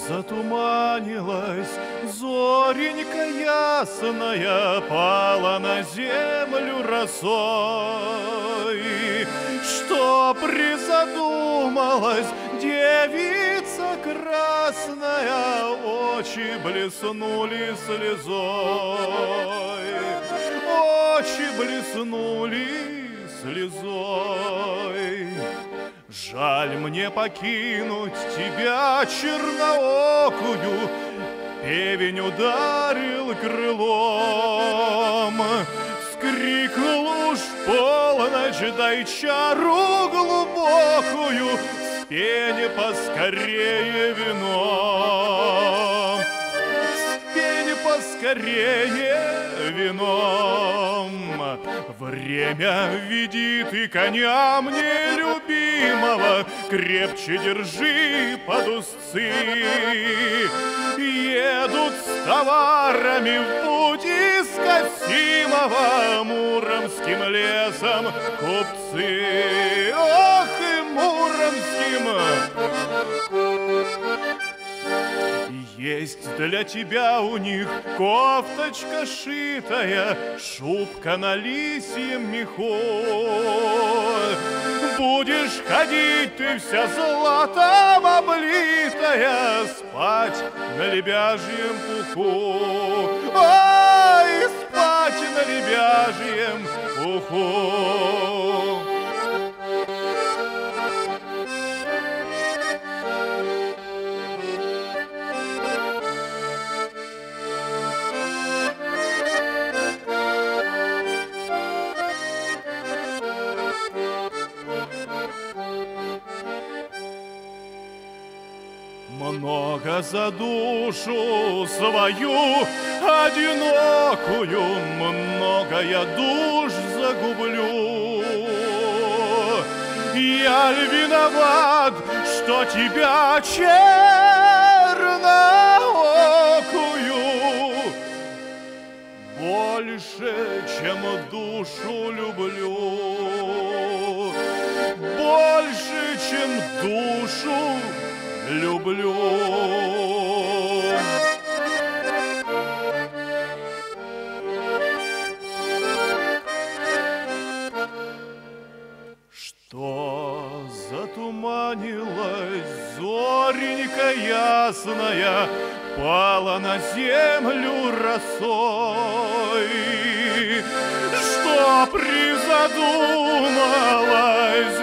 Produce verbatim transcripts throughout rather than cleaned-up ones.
затуманилась, зоренька ясная пала на землю росой. Что призадумалась девица красная, очи блеснули слезой, очи блеснули слезой. Жаль мне покинуть тебя, черноокую, певень ударил крылом. Скрикнул уж полночь, дай чару глубокую, спень поскорее вином, спень поскорее вином. Время веди ты коня мне любимого, крепче держи под узцы. Едут с товарами в путь из Касимова муромским лесом купцы. Ох, и муромским! Есть для тебя у них кофточка шитая, шубка на лисьем меху. Будешь ходить ты вся золотом облитая, спать на лебяжьем пуху. Ой, спать на лебяжьем пуху. Много за душу свою одинокую, много я душ загублю. Я ль виноват, что тебя черноокую больше, чем душу люблю, больше, чем душу люблю. Что затуманилась зоренька ясная, пала на землю росой. Что призадумалась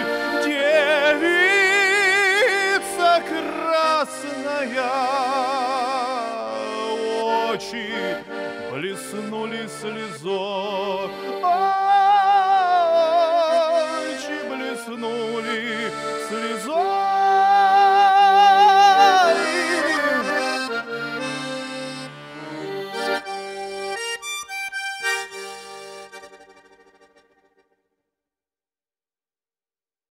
девица красная, очи блеснули слезой.